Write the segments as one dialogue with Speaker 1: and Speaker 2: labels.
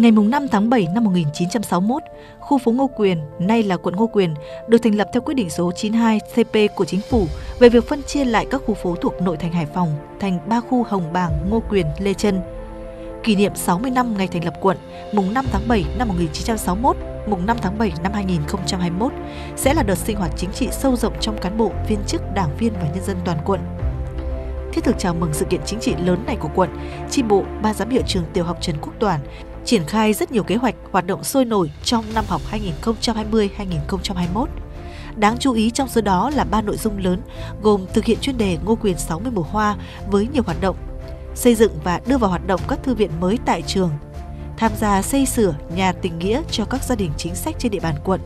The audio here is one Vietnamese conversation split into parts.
Speaker 1: Ngày 5 tháng 7 năm 1961, khu phố Ngô Quyền, nay là quận Ngô Quyền, được thành lập theo quyết định số 92 CP của Chính phủ về việc phân chia lại các khu phố thuộc nội thành Hải Phòng thành 3 khu Hồng Bàng, Ngô Quyền, Lê Chân. Kỷ niệm 60 năm ngày thành lập quận, mùng 5 tháng 7 năm 1961, mùng 5 tháng 7 năm 2021 sẽ là đợt sinh hoạt chính trị sâu rộng trong cán bộ, viên chức, đảng viên và nhân dân toàn quận. Thiết thực chào mừng sự kiện chính trị lớn này của quận, chi bộ, ban giám hiệu trường tiểu học Trần Quốc Toản triển khai rất nhiều kế hoạch hoạt động sôi nổi trong năm học 2020-2021. Đáng chú ý trong số đó là 3 nội dung lớn gồm thực hiện chuyên đề Ngô Quyền 60 mùa hoa với nhiều hoạt động, xây dựng và đưa vào hoạt động các thư viện mới tại trường, tham gia xây sửa nhà tình nghĩa cho các gia đình chính sách trên địa bàn quận.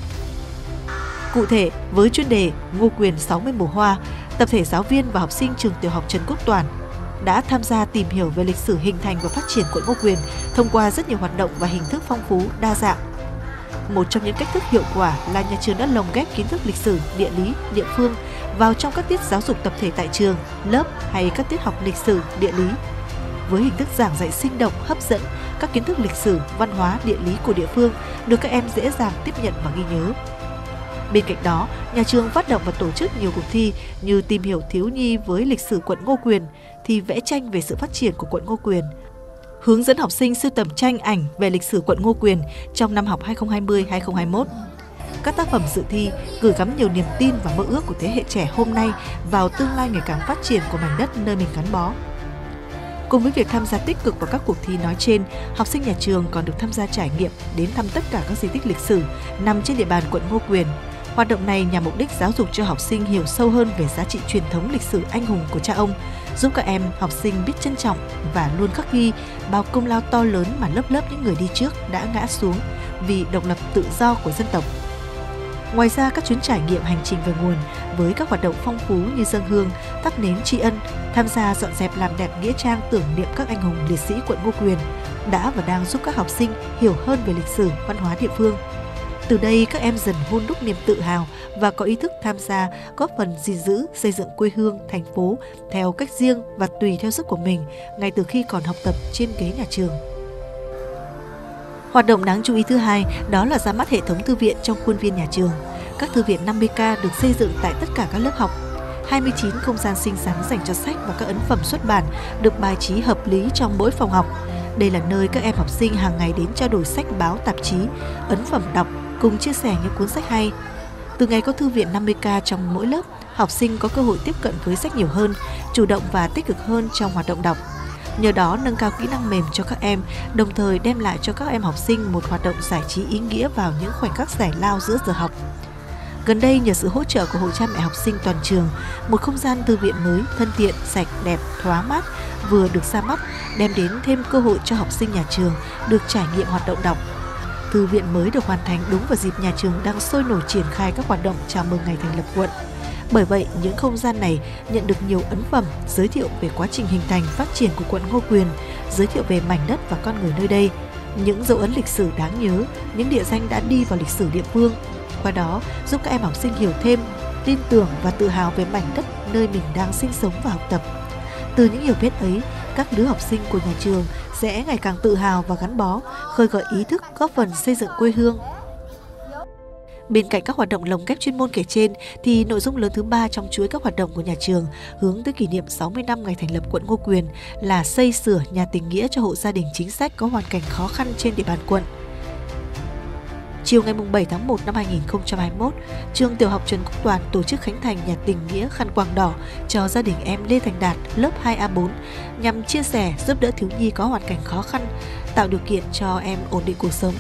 Speaker 1: Cụ thể, với chuyên đề Ngô Quyền 60 mùa hoa, tập thể giáo viên và học sinh trường tiểu học Trần Quốc Toản đã tham gia tìm hiểu về lịch sử hình thành và phát triển quận Ngô Quyền thông qua rất nhiều hoạt động và hình thức phong phú, đa dạng. Một trong những cách thức hiệu quả là nhà trường đã lồng ghép kiến thức lịch sử, địa lý, địa phương vào trong các tiết giáo dục tập thể tại trường, lớp hay các tiết học lịch sử, địa lý. Với hình thức giảng dạy sinh động, hấp dẫn, các kiến thức lịch sử, văn hóa, địa lý của địa phương được các em dễ dàng tiếp nhận và ghi nhớ. Bên cạnh đó, nhà trường phát động và tổ chức nhiều cuộc thi như tìm hiểu thiếu nhi với lịch sử quận Ngô Quyền, thi vẽ tranh về sự phát triển của quận Ngô Quyền, hướng dẫn học sinh sưu tầm tranh ảnh về lịch sử quận Ngô Quyền trong năm học 2020-2021. Các tác phẩm dự thi gửi gắm nhiều niềm tin và mơ ước của thế hệ trẻ hôm nay vào tương lai ngày càng phát triển của mảnh đất nơi mình gắn bó. Cùng với việc tham gia tích cực vào các cuộc thi nói trên, học sinh nhà trường còn được tham gia trải nghiệm đến thăm tất cả các di tích lịch sử nằm trên địa bàn quận Ngô Quyền. Hoạt động này nhằm mục đích giáo dục cho học sinh hiểu sâu hơn về giá trị truyền thống lịch sử anh hùng của cha ông, giúp các em học sinh biết trân trọng và luôn khắc ghi bao công lao to lớn mà lớp lớp những người đi trước đã ngã xuống vì độc lập tự do của dân tộc. Ngoài ra, các chuyến trải nghiệm hành trình về nguồn với các hoạt động phong phú như dâng hương, thắp nến tri ân, tham gia dọn dẹp làm đẹp nghĩa trang tưởng niệm các anh hùng liệt sĩ quận Ngô Quyền đã và đang giúp các học sinh hiểu hơn về lịch sử, văn hóa địa phương. Từ đây, các em dần hun đúc niềm tự hào và có ý thức tham gia góp phần gìn giữ, xây dựng quê hương, thành phố theo cách riêng và tùy theo sức của mình ngay từ khi còn học tập trên ghế nhà trường. Hoạt động đáng chú ý thứ hai đó là ra mắt hệ thống thư viện trong khuôn viên nhà trường. Các thư viện 50K được xây dựng tại tất cả các lớp học. 29 không gian xinh xắn dành cho sách và các ấn phẩm xuất bản được bài trí hợp lý trong mỗi phòng học. Đây là nơi các em học sinh hàng ngày đến trao đổi sách báo, tạp chí, ấn phẩm đọc, cùng chia sẻ những cuốn sách hay. Từ ngày có thư viện 50K trong mỗi lớp, học sinh có cơ hội tiếp cận với sách nhiều hơn, chủ động và tích cực hơn trong hoạt động đọc. Nhờ đó nâng cao kỹ năng mềm cho các em, đồng thời đem lại cho các em học sinh một hoạt động giải trí ý nghĩa vào những khoảnh khắc giải lao giữa giờ học. Gần đây, nhờ sự hỗ trợ của Hội cha mẹ học sinh toàn trường, một không gian thư viện mới, thân thiện, sạch, đẹp, thoáng mát vừa được ra mắt, đem đến thêm cơ hội cho học sinh nhà trường được trải nghiệm hoạt động đọc. Thư viện mới được hoàn thành đúng vào dịp nhà trường đang sôi nổi triển khai các hoạt động chào mừng ngày thành lập quận. Bởi vậy, những không gian này nhận được nhiều ấn phẩm giới thiệu về quá trình hình thành phát triển của quận Ngô Quyền, giới thiệu về mảnh đất và con người nơi đây, những dấu ấn lịch sử đáng nhớ, những địa danh đã đi vào lịch sử địa phương. Qua đó, giúp các em học sinh hiểu thêm, tin tưởng và tự hào về mảnh đất nơi mình đang sinh sống và học tập. Từ những hiểu biết ấy, các lứa học sinh của nhà trường sẽ ngày càng tự hào và gắn bó, khơi gợi ý thức góp phần xây dựng quê hương. Bên cạnh các hoạt động lồng ghép chuyên môn kể trên, thì nội dung lớn thứ 3 trong chuỗi các hoạt động của nhà trường hướng tới kỷ niệm 60 năm ngày thành lập quận Ngô Quyền là xây sửa nhà tình nghĩa cho hộ gia đình chính sách có hoàn cảnh khó khăn trên địa bàn quận. Chiều ngày 7 tháng 1 năm 2021, trường tiểu học Trần Quốc Toản tổ chức khánh thành nhà tình nghĩa khăn quàng đỏ cho gia đình em Lê Thành Đạt lớp 2A4 nhằm chia sẻ giúp đỡ thiếu nhi có hoàn cảnh khó khăn, tạo điều kiện cho em ổn định cuộc sống.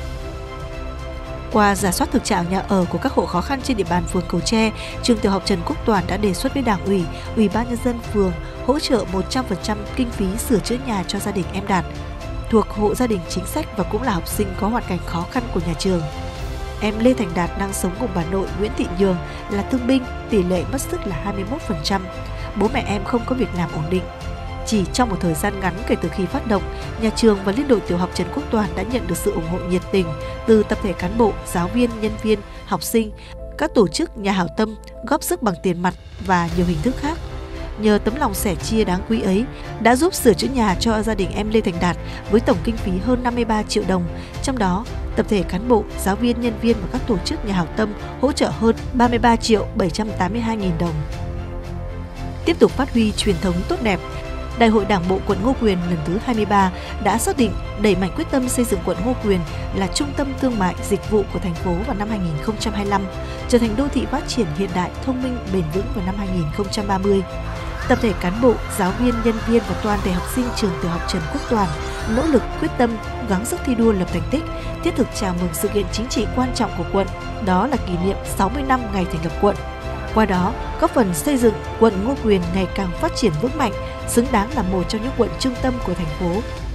Speaker 1: Qua rà soát thực trạng nhà ở của các hộ khó khăn trên địa bàn phường Cầu Tre, trường tiểu học Trần Quốc Toản đã đề xuất với Đảng ủy, Ủy ban nhân dân phường hỗ trợ 100% kinh phí sửa chữa nhà cho gia đình em Đạt, thuộc hộ gia đình chính sách và cũng là học sinh có hoàn cảnh khó khăn của nhà trường. Em Lê Thành Đạt đang sống cùng bà nội Nguyễn Thị Nhường là thương binh, tỷ lệ mất sức là 21%. Bố mẹ em không có việc làm ổn định. Chỉ trong một thời gian ngắn kể từ khi phát động, nhà trường và Liên đội tiểu học Trần Quốc Toản đã nhận được sự ủng hộ nhiệt tình từ tập thể cán bộ, giáo viên, nhân viên, học sinh, các tổ chức nhà hảo tâm góp sức bằng tiền mặt và nhiều hình thức khác. nhờ tấm lòng sẻ chia đáng quý ấy đã giúp sửa chữa nhà cho gia đình em Lê Thành Đạt với tổng kinh phí hơn 53 triệu đồng. Trong đó, tập thể cán bộ, giáo viên, nhân viên và các tổ chức nhà hảo tâm hỗ trợ hơn 33 triệu 782 nghìn đồng. Tiếp tục phát huy truyền thống tốt đẹp, Đại hội Đảng bộ quận Ngô Quyền lần thứ 23 đã xác định đẩy mạnh quyết tâm xây dựng quận Ngô Quyền là trung tâm thương mại dịch vụ của thành phố vào năm 2025, trở thành đô thị phát triển hiện đại, thông minh, bền vững vào năm 2030. Tập thể cán bộ, giáo viên, nhân viên và toàn thể học sinh trường tiểu học Trần Quốc Toản nỗ lực quyết tâm, gắng sức thi đua lập thành tích, thiết thực chào mừng sự kiện chính trị quan trọng của quận, đó là kỷ niệm 60 năm ngày thành lập quận. Qua đó, góp phần xây dựng quận Ngô Quyền ngày càng phát triển vững mạnh, xứng đáng là một trong những quận trung tâm của thành phố.